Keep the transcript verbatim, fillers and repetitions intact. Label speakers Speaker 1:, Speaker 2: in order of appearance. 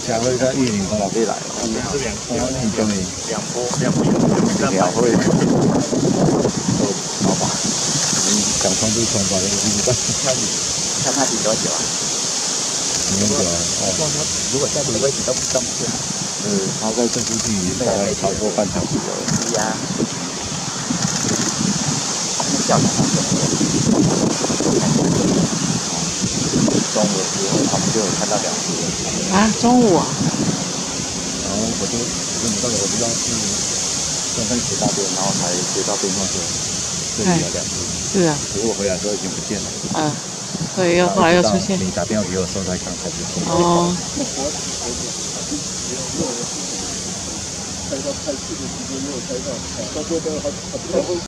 Speaker 1: 下回在玉林公路可以来，
Speaker 2: 是两
Speaker 1: 哦，你终于
Speaker 2: 两波两波
Speaker 1: 两会，好吧，你讲冲就冲吧，这个地方。
Speaker 3: 看他顶多久啊？
Speaker 1: 没有哦，
Speaker 3: 如果在这个位置都不动是吗？
Speaker 1: 嗯，他在这附近大概超过半小时了。
Speaker 3: 是呀。那教堂上怎么中午的时候，他们就有看到两只。
Speaker 4: 啊，中午啊。
Speaker 1: 然后我就我到我不知道是刚刚骑大便，然后才接到电话说这里有两只。
Speaker 4: 是啊。
Speaker 1: 结果回来之后已经不见了。
Speaker 4: 嗯。对，又后来又出现。
Speaker 1: 你打电话给我时候才刚才出现。
Speaker 4: 哦。
Speaker 5: 开到开市的时间没有开到，到这边还还不太会。